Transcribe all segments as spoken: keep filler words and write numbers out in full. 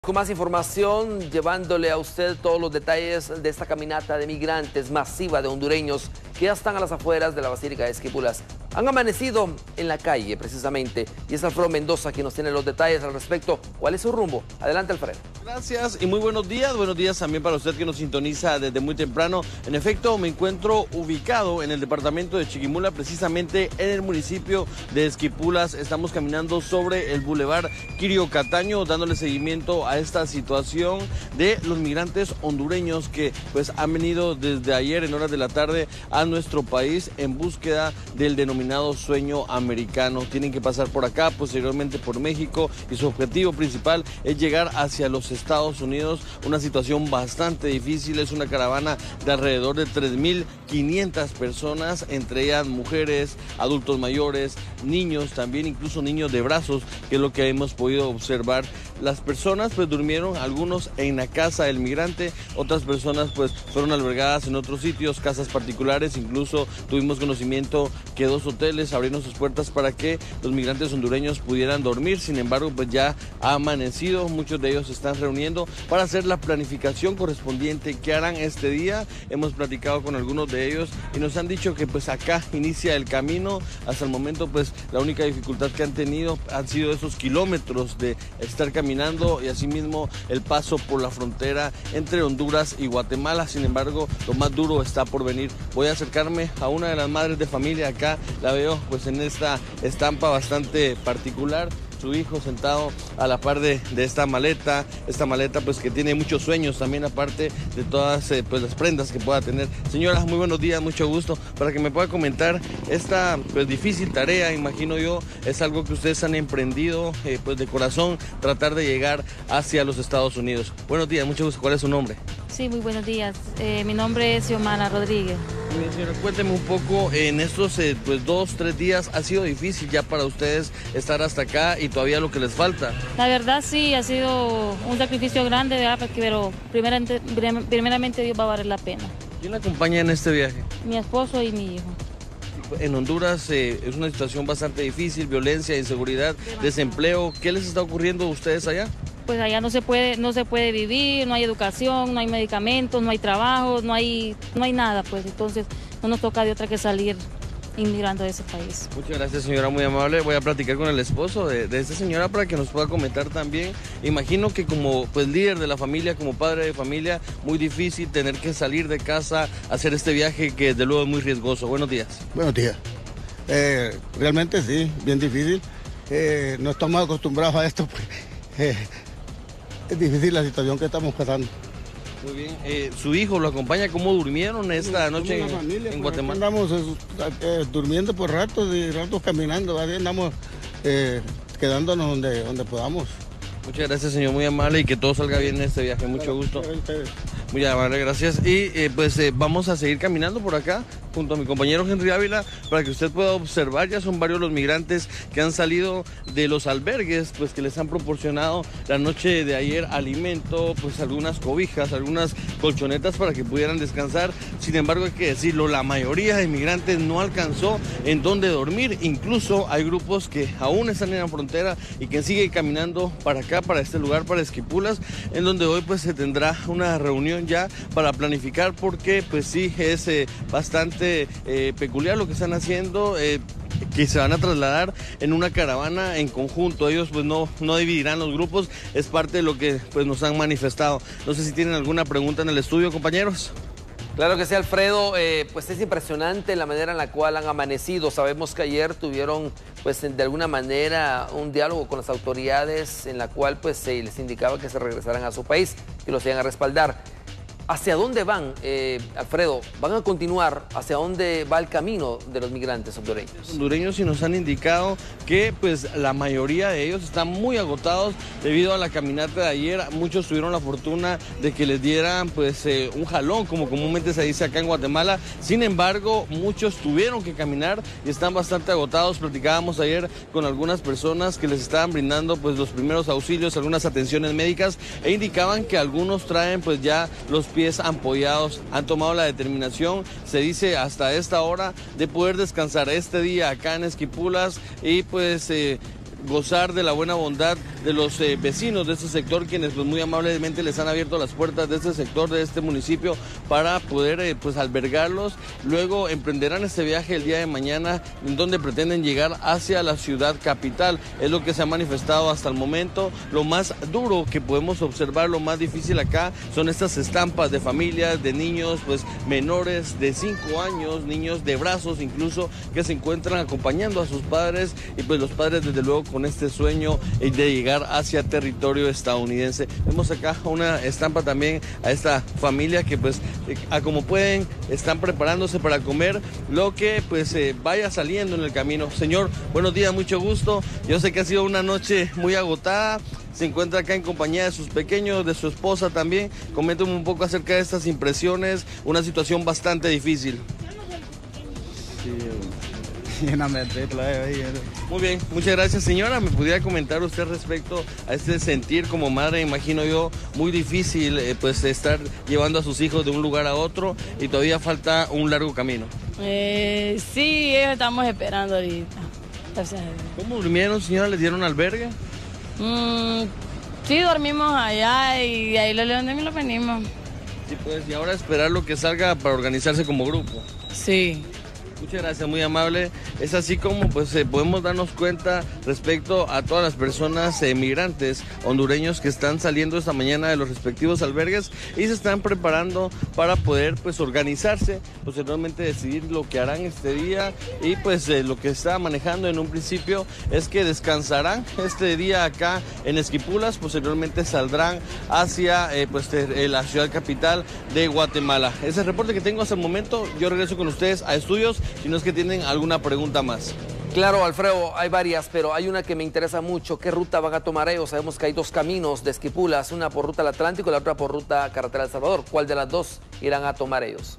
Con más información, llevándole a usted todos los detalles de esta caminata de migrantes masiva de hondureños que ya están a las afueras de la Basílica de Esquipulas. Han amanecido en la calle, precisamente, y es Alfredo Mendoza quien nos tiene los detalles al respecto. ¿Cuál es su rumbo? Adelante, Alfredo. Gracias y muy buenos días. Buenos días también para usted que nos sintoniza desde muy temprano. En efecto, me encuentro ubicado en el departamento de Chiquimula, precisamente en el municipio de Esquipulas. Estamos caminando sobre el bulevar Quirio Cataño, dándole seguimiento a esta situación de los migrantes hondureños que pues han venido desde ayer en horas de la tarde a nuestro país en búsqueda del denominado sueño americano. Tienen que pasar por acá, posteriormente por México, y su objetivo principal es llegar hacia los Estados Unidos. Una situación bastante difícil. Es una caravana de alrededor de tres mil quinientas personas, entre ellas mujeres, adultos mayores, niños, también incluso niños de brazos, que es lo que hemos podido observar. Las personas pues durmieron, algunos en la casa del migrante, otras personas pues fueron albergadas en otros sitios, casas particulares. Incluso tuvimos conocimiento que dos hoteles abrieron sus puertas para que los migrantes hondureños pudieran dormir. Sin embargo, pues ya ha amanecido, muchos de ellos se están reuniendo para hacer la planificación correspondiente que harán este día. Hemos platicado con algunos de ellos y nos han dicho que pues acá inicia el camino. Hasta el momento pues la única dificultad que han tenido han sido esos kilómetros de estar caminando y asimismo el paso por la frontera entre Honduras y Guatemala. Sin embargo, lo más duro está por venir. Voy a acercarme a una de las madres de familia. Acá la veo pues en esta estampa bastante particular, su hijo sentado a la par de, de esta maleta, esta maleta pues que tiene muchos sueños también, aparte de todas eh, pues las prendas que pueda tener. Señora, muy buenos días, mucho gusto. Para que me pueda comentar esta pues difícil tarea, imagino yo, es algo que ustedes han emprendido eh, pues de corazón, tratar de llegar hacia los Estados Unidos. Buenos días, mucho gusto. ¿Cuál es su nombre? Sí, muy buenos días. Eh, mi nombre es Xiomara Rodríguez. Bien, señora, cuénteme un poco, en estos eh, pues dos, tres días ha sido difícil ya para ustedes estar hasta acá y todavía lo que les falta. La verdad sí, ha sido un sacrificio grande, ¿verdad? Pero primeramente, primeramente Dios va a valer la pena. ¿Quién la acompaña en este viaje? Mi esposo y mi hijo. En Honduras eh, es una situación bastante difícil, violencia, inseguridad, desempleo. ¿Qué les está ocurriendo a ustedes allá? Pues allá no se puede, no se puede vivir, no hay educación, no hay medicamentos, no hay trabajo, no hay, no hay nada, pues entonces no nos toca de otra que salir inmigrando de ese país. Muchas gracias, señora, muy amable. Voy a platicar con el esposo de, de esta señora para que nos pueda comentar también. Imagino que como pues líder de la familia, como padre de familia, muy difícil tener que salir de casa, hacer este viaje que desde luego es muy riesgoso. Buenos días. Buenos días. Eh, realmente sí, bien difícil. Eh, no estamos acostumbrados a esto. Pues, eh, es difícil la situación que estamos pasando. Muy bien. Eh, ¿Su hijo lo acompaña? ¿Cómo durmieron esta Somos noche en, familia, en pues, Guatemala? Andamos eh, durmiendo por ratos y ratos caminando. ¿Vale? Andamos eh, quedándonos donde, donde podamos. Muchas gracias, señor, muy amable, y que todo salga bien en este viaje. Mucho gusto. Muy amable, gracias. Y eh, pues eh, vamos a seguir caminando por acá junto a mi compañero Henry Ávila para que usted pueda observar. Ya son varios los migrantes que han salido de los albergues, pues que les han proporcionado la noche de ayer alimento, pues algunas cobijas, algunas colchonetas para que pudieran descansar. Sin embargo, hay que decirlo, la mayoría de migrantes no alcanzó en dónde dormir. Incluso hay grupos que aún están en la frontera y que siguen caminando para acá, para este lugar, para Esquipulas, en donde hoy pues se tendrá una reunión ya para planificar, porque pues sí es eh, bastante eh, peculiar lo que están haciendo, eh, que se van a trasladar en una caravana en conjunto. Ellos pues no, no dividirán los grupos, es parte de lo que pues nos han manifestado. No sé si tienen alguna pregunta en el estudio, compañeros. Claro que sí, Alfredo, eh, pues es impresionante la manera en la cual han amanecido. Sabemos que ayer tuvieron pues de alguna manera un diálogo con las autoridades en la cual pues se les indicaba que se regresaran a su país, que los iban a respaldar. ¿Hacia dónde van, eh, Alfredo? ¿Van a continuar? ¿Hacia dónde va el camino de los migrantes hondureños? Los hondureños sí nos han indicado que pues la mayoría de ellos están muy agotados debido a la caminata de ayer. Muchos tuvieron la fortuna de que les dieran pues eh, un jalón, como comúnmente se dice acá en Guatemala. Sin embargo, muchos tuvieron que caminar y están bastante agotados. Platicábamos ayer con algunas personas que les estaban brindando pues los primeros auxilios, algunas atenciones médicas, e indicaban que algunos traen pues ya los pies ampollados. Han tomado la determinación, se dice hasta esta hora, de poder descansar este día acá en Esquipulas y pues eh, gozar de la buena bondad de los eh, vecinos de este sector, quienes pues muy amablemente les han abierto las puertas de este sector, de este municipio, para poder eh, pues albergarlos. Luego emprenderán este viaje el día de mañana, en donde pretenden llegar hacia la ciudad capital. Es lo que se ha manifestado hasta el momento. Lo más duro que podemos observar, lo más difícil acá, son estas estampas de familias, de niños pues menores de cinco años, niños de brazos incluso, que se encuentran acompañando a sus padres, y pues los padres desde luego con este sueño de llegar hacia territorio estadounidense. Vemos acá una estampa también a esta familia que pues a como pueden están preparándose para comer lo que pues eh, vaya saliendo en el camino. Señor, buenos días, mucho gusto. Yo sé que ha sido una noche muy agotada. Se encuentra acá en compañía de sus pequeños, de su esposa también. Coméntame un poco acerca de estas impresiones, una situación bastante difícil. Sí. Muy bien, muchas gracias, señora. ¿Me pudiera comentar usted respecto a este sentir como madre, imagino yo, muy difícil eh, pues estar llevando a sus hijos de un lugar a otro y todavía falta un largo camino? Eh, sí, estamos esperando ahorita. Gracias a Dios. ¿Cómo durmieron, señora? ¿Les dieron albergue? Mm, sí, dormimos allá y ahí lo levanté y lo venimos. Sí, pues, y ahora esperar lo que salga para organizarse como grupo. Sí. Muchas gracias, muy amable. Es así como pues eh, podemos darnos cuenta respecto a todas las personas eh, migrantes hondureños que están saliendo esta mañana de los respectivos albergues y se están preparando para poder pues organizarse, posteriormente decidir lo que harán este día, y pues eh, lo que está manejando en un principio es que descansarán este día acá en Esquipulas, posteriormente saldrán hacia eh, pues eh, la ciudad capital de Guatemala. Ese es el reporte que tengo hasta el momento. Yo regreso con ustedes a estudios, si no es que tienen alguna pregunta más. Claro, Alfredo, hay varias, pero hay una que me interesa mucho. ¿Qué ruta van a tomar ellos? Sabemos que hay dos caminos de Esquipulas, una por ruta al Atlántico y la otra por ruta carretera El Salvador. ¿Cuál de las dos irán a tomar ellos?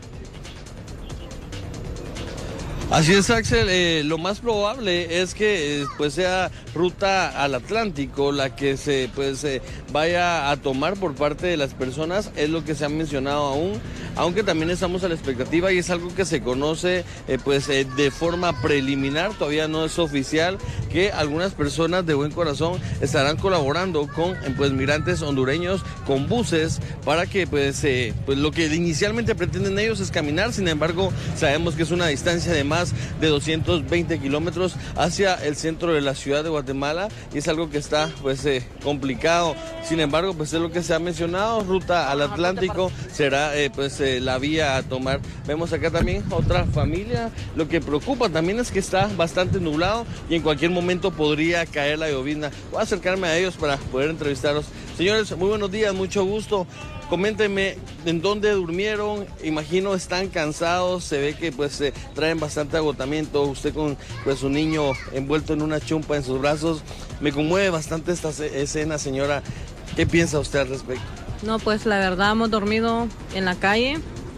Así es, Axel, eh, lo más probable es que eh, pues sea ruta al Atlántico la que se pues eh, vaya a tomar por parte de las personas, es lo que se ha mencionado aún, aunque también estamos a la expectativa y es algo que se conoce eh, pues eh, de forma preliminar, todavía no es oficial, que algunas personas de buen corazón estarán colaborando con pues migrantes hondureños con buses para que pues, eh, pues lo que inicialmente pretenden ellos es caminar. Sin embargo, sabemos que es una distancia de más de doscientos veinte kilómetros hacia el centro de la ciudad de Guatemala y es algo que está pues eh, complicado. Sin embargo, pues es lo que se ha mencionado, ruta al Atlántico será eh, pues eh, la vía a tomar. Vemos acá también otra familia. Lo que preocupa también es que está bastante nublado y en cualquier momento podría caer la llovizna. Voy a acercarme a ellos para poder entrevistarlos. Señores, muy buenos días, mucho gusto. Coméntenme en dónde durmieron, imagino están cansados, se ve que pues eh, traen bastante agotamiento, usted con pues su niño envuelto en una chumpa en sus brazos. Me conmueve bastante esta escena, señora. ¿Qué piensa usted al respecto? No, pues la verdad hemos dormido en la calle,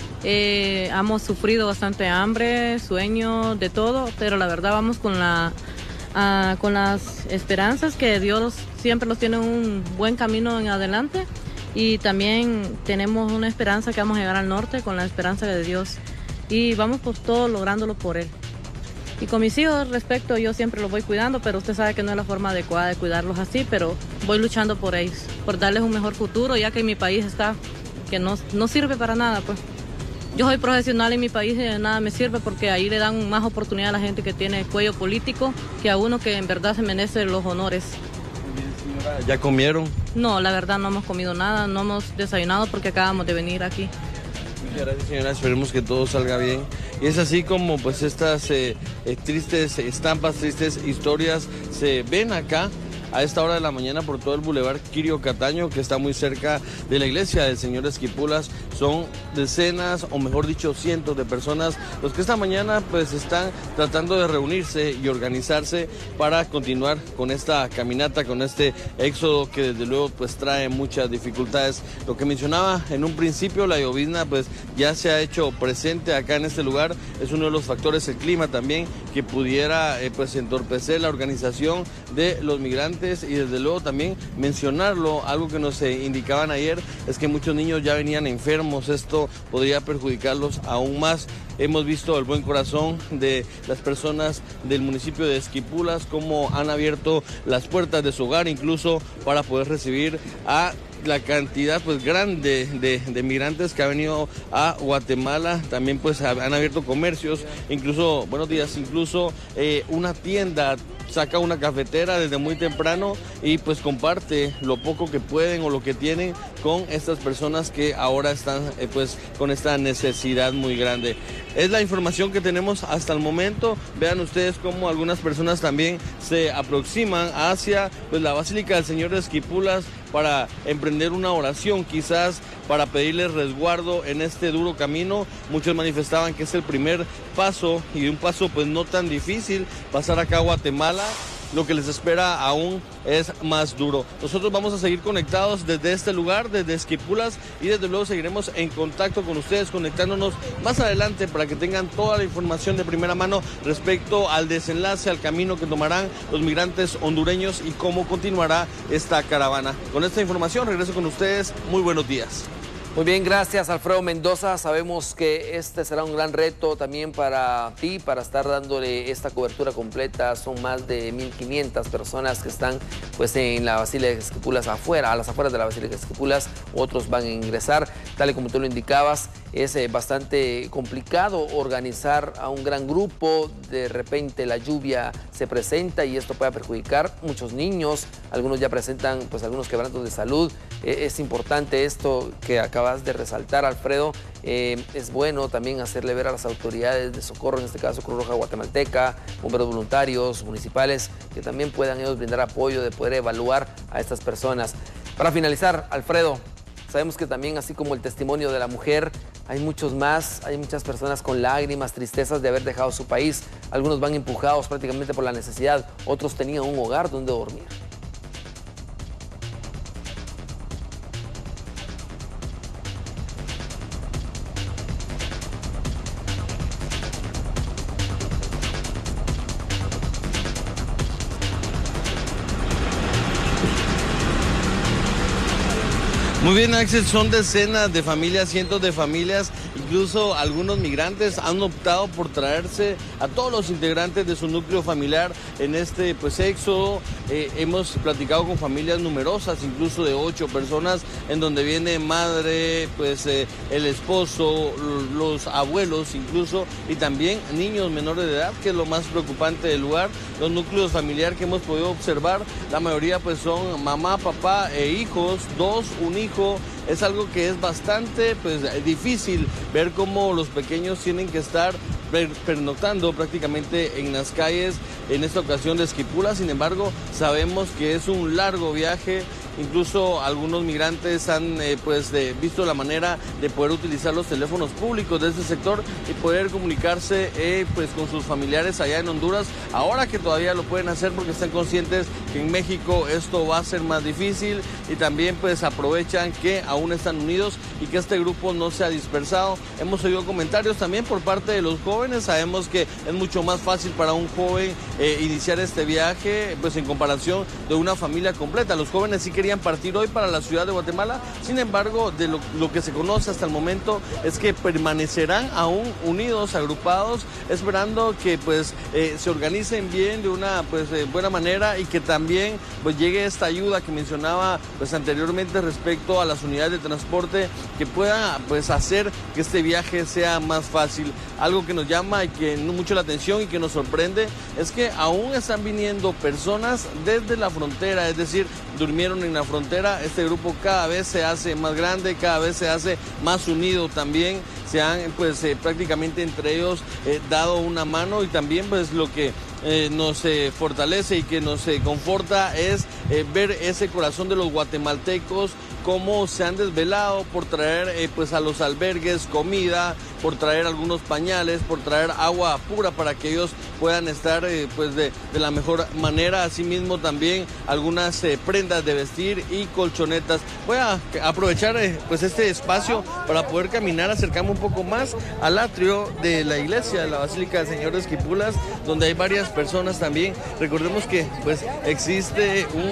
eh, hemos sufrido bastante hambre, sueño, de todo, pero la verdad vamos con la... Uh, con las esperanzas que Dios siempre nos tiene un buen camino en adelante y también tenemos una esperanza que vamos a llegar al norte con la esperanza de Dios y vamos por todo lográndolo por Él. Y con mis hijos respecto, yo siempre los voy cuidando, pero usted sabe que no es la forma adecuada de cuidarlos así, pero voy luchando por ellos, por darles un mejor futuro, ya que mi país está, que no, no sirve para nada, pues. Yo soy profesional en mi país y de nada me sirve porque ahí le dan más oportunidad a la gente que tiene cuello político que a uno que en verdad se merece los honores. ¿Ya comieron? No, la verdad no hemos comido nada, no hemos desayunado porque acabamos de venir aquí. Muchas gracias, señora, esperemos que todo salga bien. Y es así como pues estas eh, eh, tristes estampas, tristes historias se ven acá a esta hora de la mañana por todo el bulevar Quirio Cataño, que está muy cerca de la iglesia del Señor Esquipulas. Son decenas, o mejor dicho, cientos de personas los que esta mañana pues están tratando de reunirse y organizarse para continuar con esta caminata, con este éxodo que desde luego pues trae muchas dificultades. Lo que mencionaba en un principio, la llovizna pues ya se ha hecho presente acá en este lugar, es uno de los factores, el clima también, que pudiera eh, pues entorpecer la organización de los migrantes migrantes y desde luego también mencionarlo, algo que nos eh, indicaban ayer es que muchos niños ya venían enfermos, esto podría perjudicarlos aún más. Hemos visto el buen corazón de las personas del municipio de Esquipulas, cómo han abierto las puertas de su hogar incluso para poder recibir a la cantidad pues grande de, de migrantes que ha venido a Guatemala. También pues han abierto comercios, incluso, buenos días, incluso eh, una tienda saca una cafetera desde muy temprano y pues comparte lo poco que pueden o lo que tienen con estas personas que ahora están eh, pues con esta necesidad muy grande. Es la información que tenemos hasta el momento. Vean ustedes cómo algunas personas también se aproximan hacia pues la Basílica del Señor de Esquipulas para emprender una oración, quizás para pedirles resguardo en este duro camino. Muchos manifestaban que es el primer paso y un paso pues no tan difícil, pasar acá a Guatemala. Lo que les espera aún es más duro. Nosotros vamos a seguir conectados desde este lugar, desde Esquipulas, y desde luego seguiremos en contacto con ustedes, conectándonos más adelante para que tengan toda la información de primera mano respecto al desenlace, al camino que tomarán los migrantes hondureños y cómo continuará esta caravana. Con esta información regreso con ustedes. Muy buenos días. Muy bien, gracias Alfredo Mendoza. Sabemos que este será un gran reto también para ti, para estar dándole esta cobertura completa. Son más de mil quinientas personas que están pues en la Basílica de Esquipulas afuera, a las afueras de la Basílica de Esquipulas. Otros van a ingresar, tal y como tú lo indicabas. Es eh, bastante complicado organizar a un gran grupo. De repente la lluvia se presenta y esto puede perjudicar muchos niños. Algunos ya presentan pues algunos quebrantos de salud. Eh, es importante esto que acabas de resaltar, Alfredo. Eh, es bueno también hacerle ver a las autoridades de socorro, en este caso Cruz Roja Guatemalteca, bomberos voluntarios, municipales, que también puedan ellos brindar apoyo de poder evaluar a estas personas. Para finalizar, Alfredo, sabemos que también, así como el testimonio de la mujer, hay muchos más, hay muchas personas con lágrimas, tristezas de haber dejado su país. Algunos van empujados prácticamente por la necesidad, otros tenían un hogar donde dormir. Muy bien, Axel, son decenas de familias, cientos de familias, incluso algunos migrantes han optado por traerse a todos los integrantes de su núcleo familiar en este pues éxodo. Eh, hemos platicado con familias numerosas, incluso de ocho personas, en donde viene madre, pues eh, el esposo, los abuelos incluso, y también niños menores de edad, que es lo más preocupante del lugar. Los núcleos familiares que hemos podido observar, la mayoría pues son mamá, papá e hijos, dos, un hijo. Es algo que es bastante pues, difícil ver cómo los pequeños tienen que estar pernoctando prácticamente en las calles en esta ocasión de Esquipulas. Sin embargo, sabemos que es un largo viaje. Incluso algunos migrantes han eh, pues, de, visto la manera de poder utilizar los teléfonos públicos de este sector y poder comunicarse eh, pues, con sus familiares allá en Honduras, ahora que todavía lo pueden hacer porque están conscientes que en México esto va a ser más difícil, y también pues aprovechan que aún están unidos y que este grupo no se ha dispersado. Hemos oído comentarios también por parte de los jóvenes. Sabemos que es mucho más fácil para un joven eh, iniciar este viaje pues en comparación de una familia completa. Los jóvenes sí querían partir hoy para la ciudad de Guatemala. Sin embargo, de lo, lo que se conoce hasta el momento es que permanecerán aún unidos, agrupados, esperando que pues eh, se organicen bien de una pues eh, buena manera, y que también pues llegue esta ayuda que mencionaba pues anteriormente respecto a las unidades de transporte, que pueda pues hacer que este viaje sea más fácil. Algo que nos llama y que mucho la atención y que nos sorprende es que aún están viniendo personas desde la frontera, es decir, durmieron en la frontera. Este grupo cada vez se hace más grande, cada vez se hace más unido también. Se han pues eh, prácticamente entre ellos eh, dado una mano, y también pues lo que eh, nos eh, fortalece y que nos eh, conforta es eh, ver ese corazón de los guatemaltecos, cómo se han desvelado por traer eh, pues a los albergues comida, por traer algunos pañales, por traer agua pura para que ellos puedan estar eh, pues de, de la mejor manera. Asimismo también algunas eh, prendas de vestir y colchonetas. Voy a aprovechar eh, pues este espacio para poder caminar, acercarme un poco más al atrio de la iglesia de la Basílica del Señor de Esquipulas, donde hay varias personas también. Recordemos que pues existe un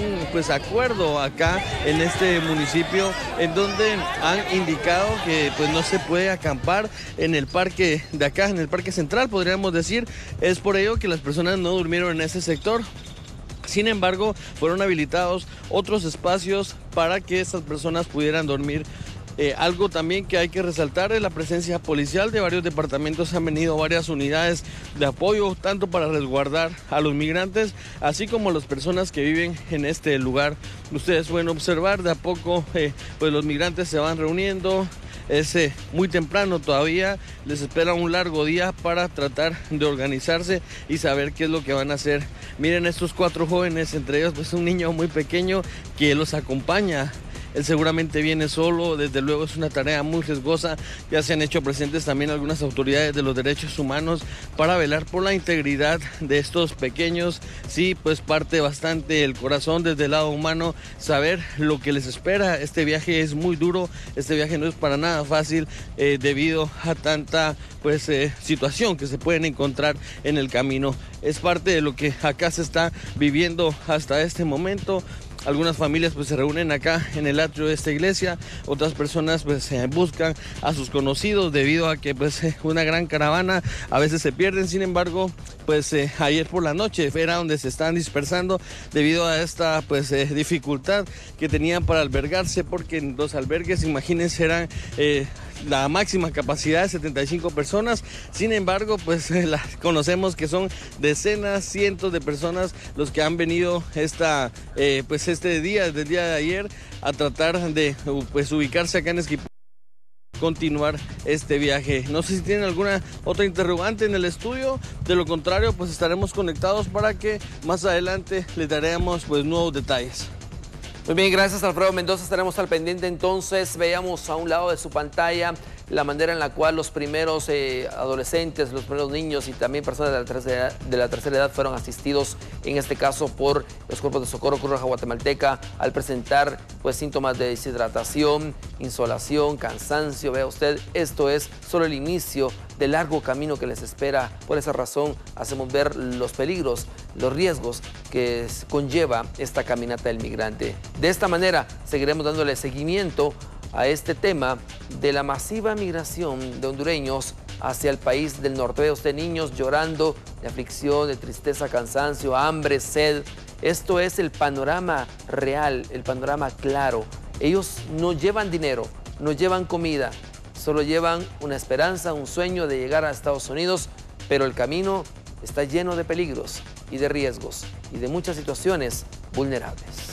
un pues acuerdo acá en este municipio en donde han indicado que pues no se puede acampar en el parque de acá, en el parque central, podríamos decir. Es por ello que las personas no durmieron en ese sector. Sin embargo, fueron habilitados otros espacios para que estas personas pudieran dormir. Eh, algo también que hay que resaltar es la presencia policial de varios departamentos. Han venido varias unidades de apoyo, tanto para resguardar a los migrantes, así como a las personas que viven en este lugar. Ustedes pueden observar de a poco, eh, pues los migrantes se van reuniendo. Es eh, muy temprano todavía, les espera un largo día para tratar de organizarse y saber qué es lo que van a hacer. Miren estos cuatro jóvenes, entre ellos pues un niño muy pequeño que los acompaña. Él seguramente viene solo, desde luego es una tarea muy riesgosa. Ya se han hecho presentes también algunas autoridades de los derechos humanos para velar por la integridad de estos pequeños. Sí, pues parte bastante el corazón desde el lado humano saber lo que les espera. Este viaje es muy duro, este viaje no es para nada fácil eh, debido a tanta pues eh, situación que se pueden encontrar en el camino. Es parte de lo que acá se está viviendo hasta este momento. Algunas familias pues se reúnen acá en el atrio de esta iglesia, otras personas pues eh, buscan a sus conocidos debido a que pues eh, una gran caravana a veces se pierden. Sin embargo, pues eh, ayer por la noche era donde se están dispersando debido a esta pues eh, dificultad que tenían para albergarse, porque en los albergues, imagínense, eran eh, la máxima capacidad de setenta y cinco personas. Sin embargo, pues eh, la, conocemos que son decenas, cientos de personas los que han venido esta, eh, pues este día, desde el día de ayer, a tratar de pues ubicarse acá en Esquipula, continuar este viaje. No sé si tienen alguna otra interrogante en el estudio, de lo contrario pues estaremos conectados para que más adelante les daremos pues nuevos detalles. Muy bien, gracias Alfredo Mendoza, estaremos al pendiente. Entonces veamos a un lado de su pantalla la manera en la cual los primeros eh, adolescentes, los primeros niños y también personas de la, tercera, de la tercera edad fueron asistidos, en este caso por los cuerpos de socorro Cruz Roja Guatemalteca, al presentar pues síntomas de deshidratación, insolación, cansancio. Vea usted, esto es solo el inicio del largo camino que les espera. Por esa razón hacemos ver los peligros, los riesgos que conlleva esta caminata del migrante. De esta manera seguiremos dándole seguimiento a este tema de la masiva migración de hondureños hacia el país del norte. Ve usted niños llorando de aflicción, de tristeza, cansancio, hambre, sed. Esto es el panorama real, el panorama claro. Ellos no llevan dinero, no llevan comida, solo llevan una esperanza, un sueño de llegar a Estados Unidos, pero el camino está lleno de peligros y de riesgos y de muchas situaciones vulnerables.